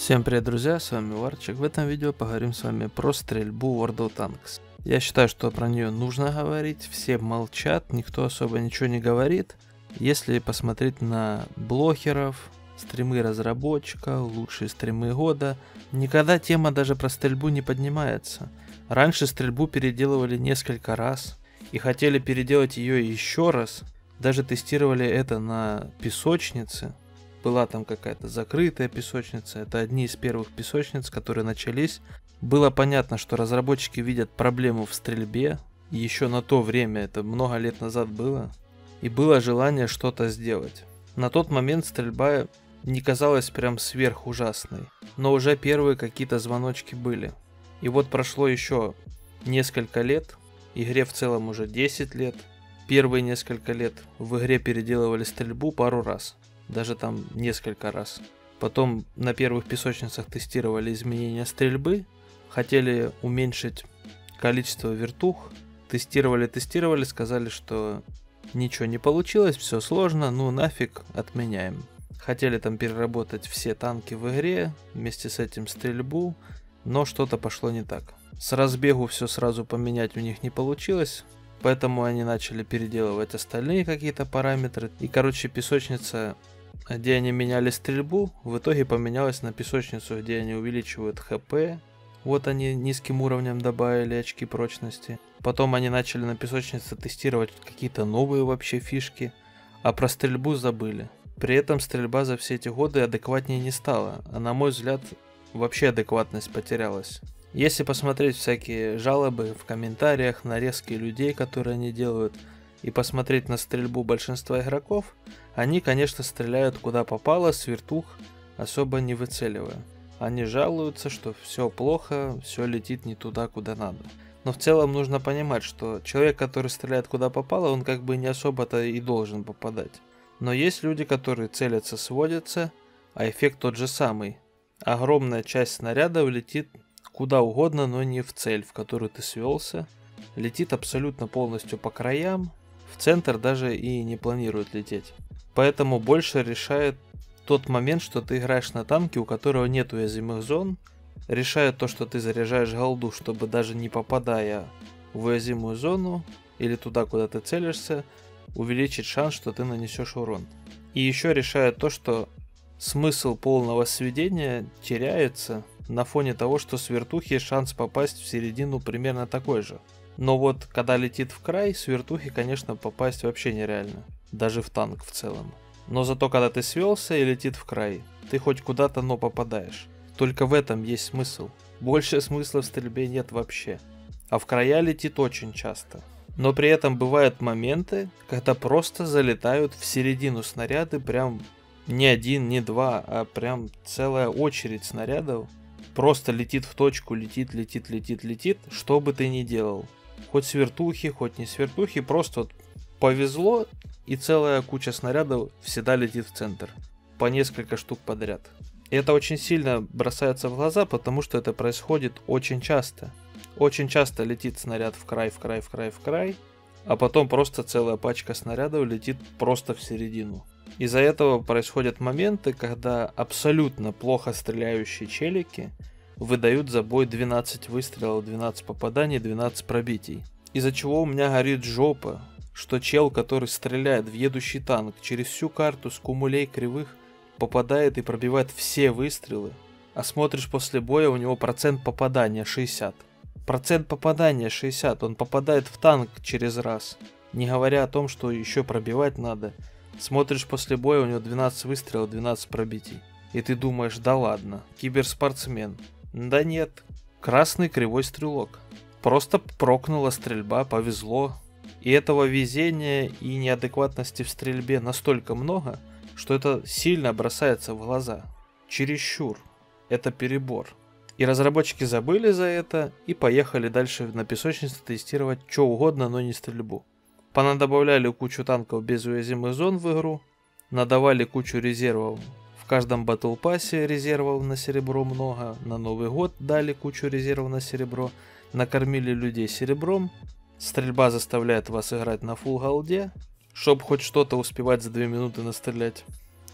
Всем привет, друзья, с вами Варчик. В этом видео поговорим с вами про стрельбу World of Tanks. Я считаю, что про нее нужно говорить, все молчат, никто особо ничего не говорит. Если посмотреть на блогеров, стримы разработчика, лучшие стримы года, никогда тема даже про стрельбу не поднимается. Раньше стрельбу переделывали несколько раз и хотели переделать ее еще раз. Даже тестировали это на песочнице. Была там какая-то закрытая песочница. Это одни из первых песочниц, которые начались. Было понятно, что разработчики видят проблему в стрельбе. И еще на то время, это много лет назад было. И было желание что-то сделать. На тот момент стрельба не казалась прям сверхужасной. Но уже первые какие-то звоночки были. И вот прошло еще несколько лет. Игре в целом уже 10 лет. Первые несколько лет в игре переделывали стрельбу пару раз. Даже там несколько раз. Потом на первых песочницах тестировали изменения стрельбы. Хотели уменьшить количество вертух. Тестировали, сказали, что ничего не получилось, все сложно, ну нафиг, отменяем. Хотели там переработать все танки в игре, вместе с этим стрельбу, но что-то пошло не так. С разбегу все сразу поменять у них не получилось, поэтому они начали переделывать остальные какие-то параметры. И короче, песочница, где они меняли стрельбу, в итоге поменялась на песочницу, где они увеличивают хп. Вот они низким уровнем добавили очки прочности. Потом они начали на песочнице тестировать какие-то новые вообще фишки, а про стрельбу забыли. При этом стрельба за все эти годы адекватнее не стала, а на мой взгляд вообще адекватность потерялась. Если посмотреть всякие жалобы в комментариях, нарезки людей, которые они делают, и посмотреть на стрельбу большинства игроков, они, конечно, стреляют куда попало, с вертух, особо не выцеливая. Они жалуются, что все плохо, все летит не туда, куда надо. Но в целом нужно понимать, что человек, который стреляет куда попало, он как бы не особо-то и должен попадать. Но есть люди, которые целятся, сводятся, а эффект тот же самый. Огромная часть снарядов летит куда угодно, но не в цель, в которую ты свелся. Летит абсолютно полностью по краям, в центр даже и не планирует лететь. Поэтому больше решает тот момент, что ты играешь на танке, у которого нет уязвимых зон. Решает то, что ты заряжаешь голду, чтобы даже не попадая в уязвимую зону или туда, куда ты целишься, увеличить шанс, что ты нанесешь урон. И еще решает то, что смысл полного сведения теряется на фоне того, что с вертухи шанс попасть в середину примерно такой же. Но вот когда летит в край, с вертухи, конечно, попасть вообще нереально. Даже в танк в целом. Но зато когда ты свелся и летит в край, ты хоть куда-то, но попадаешь. Только в этом есть смысл. Больше смысла в стрельбе нет вообще. А в края летит очень часто. Но при этом бывают моменты, когда просто залетают в середину снаряды, прям не один, не два, а прям целая очередь снарядов. Просто летит в точку, летит, что бы ты ни делал. Хоть с вертухи, хоть не с вертухи, просто вот повезло, и целая куча снарядов всегда летит в центр. По несколько штук подряд. И это очень сильно бросается в глаза, потому что это происходит очень часто. Очень часто летит снаряд в край, а потом просто целая пачка снарядов летит просто в середину. Из-за этого происходят моменты, когда абсолютно плохо стреляющие челики выдают за бой 12 выстрелов, 12 попаданий, 12 пробитий. Из-за чего у меня горит жопа, что чел, который стреляет в едущий танк через всю карту с кумулей кривых, попадает и пробивает все выстрелы, а смотришь после боя, у него процент попадания 60. Процент попадания 60, он попадает в танк через раз, не говоря о том, что еще пробивать надо. Смотришь после боя, у него 12 выстрелов, 12 пробитий. И ты думаешь, да ладно, киберспортсмен. Да нет, красный кривой стрелок. Просто прокнула стрельба, повезло. И этого везения и неадекватности в стрельбе настолько много, что это сильно бросается в глаза. Чересчур. Это перебор. И разработчики забыли за это и поехали дальше на песочнице тестировать что угодно, но не стрельбу. Понадобавляли кучу танков без уязвимых зон в игру, надавали кучу резервов. В каждом батл пассе резервов на серебро много, на Новый год дали кучу резервов на серебро, накормили людей серебром. Стрельба заставляет вас играть на фулл голде, чтобы хоть что-то успевать за 2 минуты настрелять.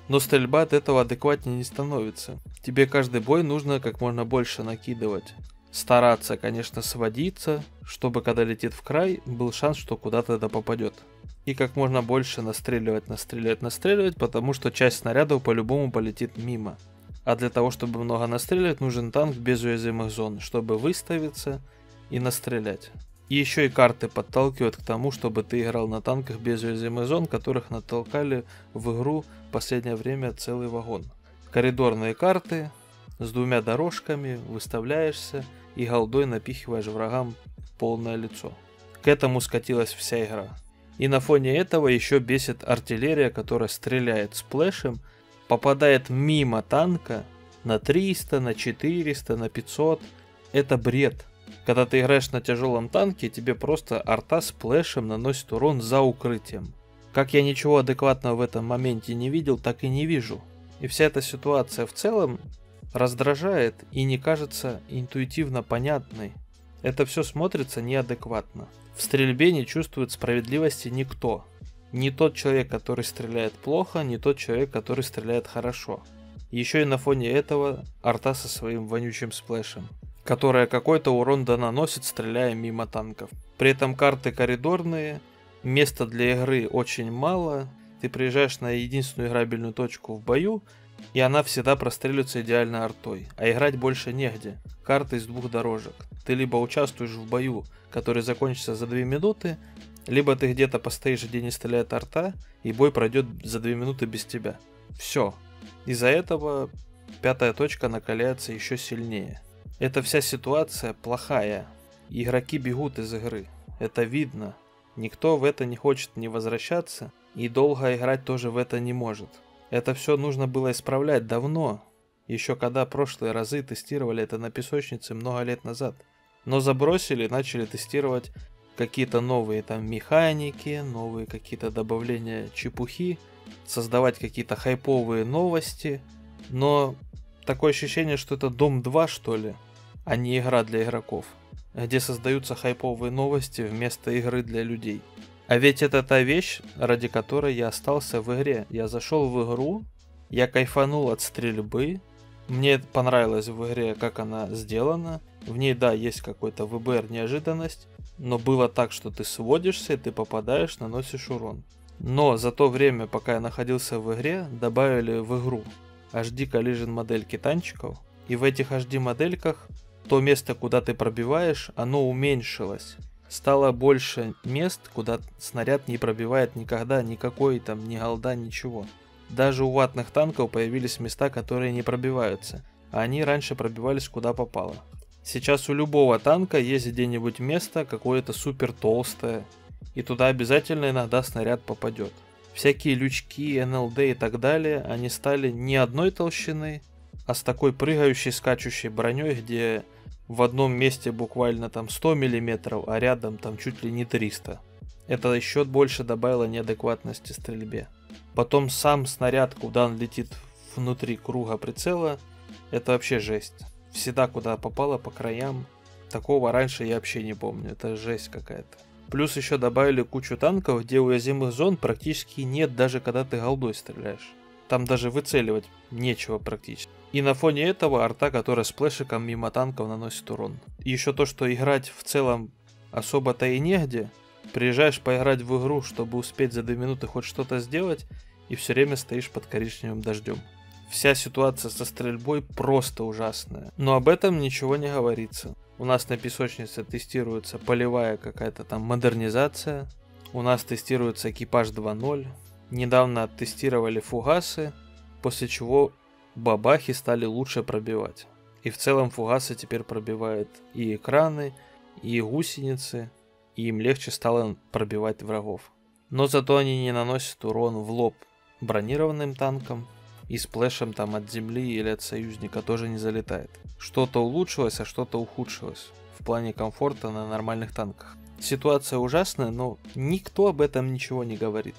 Но стрельба от этого адекватнее не становится. Тебе каждый бой нужно как можно больше накидывать. Стараться, конечно, сводиться, чтобы когда летит в край, был шанс, что куда-то это попадет. И как можно больше настреливать, потому что часть снарядов по-любому полетит мимо. А для того, чтобы много настреливать, нужен танк без уязвимых зон, чтобы выставиться и настрелять. И еще и карты подталкивают к тому, чтобы ты играл на танках без уязвимых зон, которых натолкали в игру в последнее время целый вагон. Коридорные карты с двумя дорожками, выставляешься и голдой напихиваешь врагам полное лицо. К этому скатилась вся игра. И на фоне этого еще бесит артиллерия, которая стреляет сплэшем, попадает мимо танка на 300, на 400, на 500. Это бред. Когда ты играешь на тяжелом танке, тебе просто арта с плэшем наносит урон за укрытием. Как я ничего адекватного в этом моменте не видел, так и не вижу. И вся эта ситуация в целом раздражает и не кажется интуитивно понятной. Это все смотрится неадекватно. В стрельбе не чувствует справедливости никто. Не тот человек, который стреляет плохо, не тот человек, который стреляет хорошо. Еще и на фоне этого арта со своим вонючим сплэшем, которая какой-то урон наносит, стреляя мимо танков. При этом карты коридорные, места для игры очень мало, ты приезжаешь на единственную играбельную точку в бою, и она всегда простреливается идеально артой, а играть больше негде. Карты из двух дорожек. Ты либо участвуешь в бою, который закончится за 2 минуты, либо ты где-то постоишь, где не стреляет арта, и бой пройдет за 2 минуты без тебя. Все. Из-за этого 5-я точка накаляется еще сильнее. Эта вся ситуация плохая. Игроки бегут из игры. Это видно. Никто в это не хочет не возвращаться, и долго играть тоже в это не может. Это все нужно было исправлять давно. Еще когда прошлые разы тестировали это на песочнице много лет назад. Но забросили, начали тестировать какие-то новые там механики, новые какие-то добавления чепухи, создавать какие-то хайповые новости. Но такое ощущение, что это Дом 2, что ли, а не игра для игроков, где создаются хайповые новости вместо игры для людей. А ведь это та вещь, ради которой я остался в игре. Я зашел в игру, я кайфанул от стрельбы, мне понравилось в игре, как она сделана. В ней, да, есть какой-то ВБР неожиданность, но было так, что ты сводишься, ты попадаешь, наносишь урон. Но за то время, пока я находился в игре, добавили в игру HD Collision модельки танчиков, и в этих HD модельках то место, куда ты пробиваешь, оно уменьшилось. Стало больше мест, куда снаряд не пробивает никогда никакой там ни голда, ничего. Даже у ватных танков появились места, которые не пробиваются, а они раньше пробивались куда попало. Сейчас у любого танка есть где-нибудь место какое-то супер толстое, и туда обязательно иногда снаряд попадет. Всякие лючки, НЛД и так далее, они стали не одной толщины, а с такой прыгающей, скачущей броней, где в одном месте буквально там 100 мм, а рядом там чуть ли не 300. Это еще больше добавило неадекватности стрельбе. Потом сам снаряд, куда он летит внутри круга прицела, это вообще жесть. Всегда куда попало по краям. Такого раньше я вообще не помню, это жесть какая-то. Плюс еще добавили кучу танков, где уязвимых зон практически нет, даже когда ты голдой стреляешь. Там даже выцеливать нечего практически. И на фоне этого арта, которая с плэшиком мимо танков наносит урон. И еще то, что играть в целом особо-то и негде. Приезжаешь поиграть в игру, чтобы успеть за 2 минуты хоть что-то сделать, и все время стоишь под коричневым дождем. Вся ситуация со стрельбой просто ужасная. Но об этом ничего не говорится. У нас на песочнице тестируется полевая какая-то там модернизация. У нас тестируется экипаж 2.0. Недавно оттестировали фугасы, после чего бабахи стали лучше пробивать. И в целом фугасы теперь пробивают и экраны, и гусеницы, и им легче стало пробивать врагов. Но зато они не наносят урон в лоб бронированным танкам, и сплэшем там от земли или от союзника тоже не залетает. Что-то улучшилось, а что-то ухудшилось в плане комфорта на нормальных танках. Ситуация ужасная, но никто об этом ничего не говорит.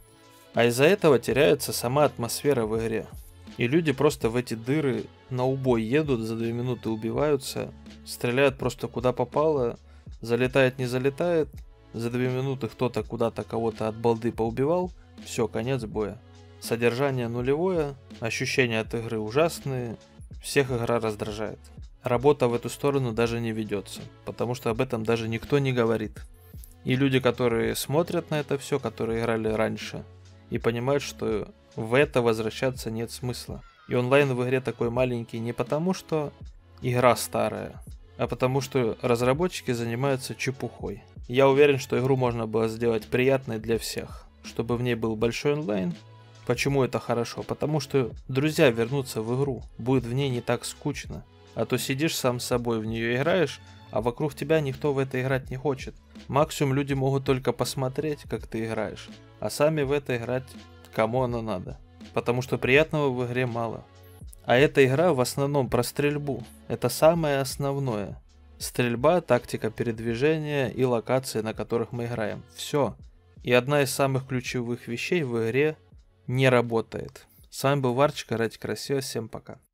А из-за этого теряется сама атмосфера в игре. И люди просто в эти дыры на убой едут, за 2 минуты убиваются, стреляют просто куда попало, залетает, не залетает, за 2 минуты кто-то куда-то кого-то от балды поубивал, все, конец боя. Содержание нулевое, ощущения от игры ужасные, всех игра раздражает. Работа в эту сторону даже не ведется, потому что об этом даже никто не говорит. И люди, которые смотрят на это все, которые играли раньше, и понимают, что в это возвращаться нет смысла. И онлайн в игре такой маленький не потому, что игра старая, а потому что разработчики занимаются чепухой. Я уверен, что игру можно было сделать приятной для всех, чтобы в ней был большой онлайн. Почему это хорошо? Потому что друзья вернутся в игру, будет в ней не так скучно. А то сидишь сам с собой в нее играешь, а вокруг тебя никто в это играть не хочет. Максимум люди могут только посмотреть, как ты играешь, а сами в это играть кому оно надо. Потому что приятного в игре мало. А эта игра в основном про стрельбу. Это самое основное. Стрельба, тактика передвижения и локации, на которых мы играем. Все. И одна из самых ключевых вещей в игре не работает. С вами был Варчик, играйте красиво, всем пока.